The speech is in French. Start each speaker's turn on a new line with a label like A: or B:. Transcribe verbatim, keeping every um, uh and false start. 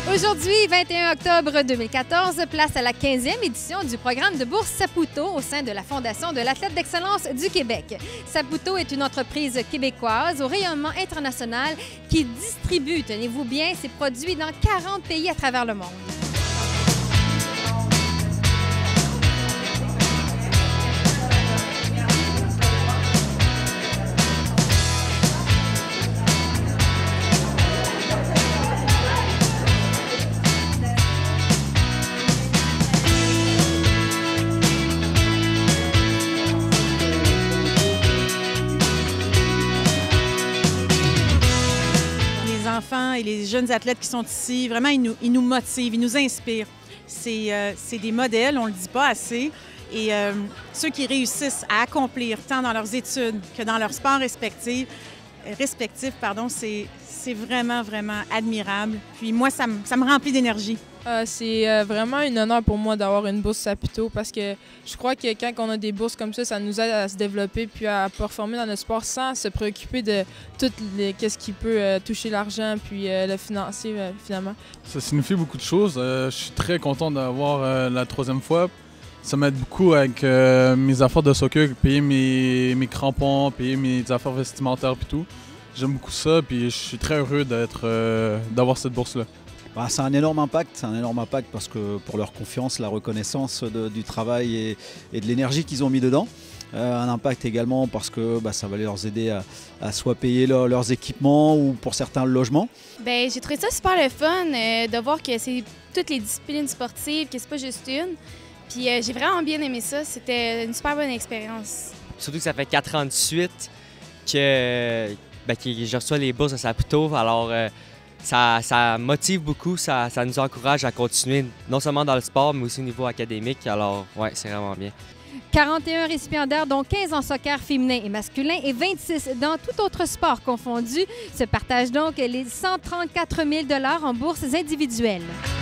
A: Aujourd'hui, vingt et un octobre deux mille quatorze, place à la quinzième édition du programme de bourse Saputo au sein de la Fondation de l'athlète d'excellence du Québec. Saputo est une entreprise québécoise au rayonnement international qui distribue, tenez-vous bien, ses produits dans quarante pays à travers le monde.
B: Les enfants et les jeunes athlètes qui sont ici, vraiment, ils nous, ils nous motivent, ils nous inspirent. C'est euh, des modèles, on ne le dit pas assez. Et euh, ceux qui réussissent à accomplir tant dans leurs études que dans leur sport respectif, respectif pardon, c'est vraiment, vraiment admirable. Puis moi, ça me, ça me remplit d'énergie.
C: Euh, c'est euh, vraiment un honneur pour moi d'avoir une bourse Saputo parce que je crois que quand on a des bourses comme ça, ça nous aide à se développer puis à performer dans notre sport sans se préoccuper de tout ce qui peut euh, toucher l'argent puis euh, le financier euh, finalement.
D: Ça signifie beaucoup de choses. Euh, je suis très content d'avoir euh, la troisième fois. Ça m'aide beaucoup avec euh, mes affaires de soccer, payer mes, mes crampons, payer mes affaires vestimentaires et tout. J'aime beaucoup ça puis je suis très heureux d'être euh, d'avoir cette bourse-là.
E: Bah, c'est un énorme impact, c'est un énorme impact parce que pour leur confiance, la reconnaissance de, du travail et, et de l'énergie qu'ils ont mis dedans. Euh, un impact également parce que bah, ça va leur aider à, à soit payer leur, leurs équipements ou pour certains le logement.
F: Bien, j'ai trouvé ça super le fun euh, de voir que c'est toutes les disciplines sportives, que c'est pas juste une. Puis euh, j'ai vraiment bien aimé ça, c'était une super bonne expérience.
G: Surtout que ça fait quatre ans de suite que, ben, que je reçois les bourses de Saputo, alors euh, Ça, ça motive beaucoup, ça, ça nous encourage à continuer, non seulement dans le sport, mais aussi au niveau académique. Alors, ouais, c'est vraiment bien.
A: quarante et un récipiendaires, dont quinze en soccer féminin et masculin et vingt-six dans tout autre sport confondu, se partagent donc les cent trente-quatre mille dollars en bourses individuelles.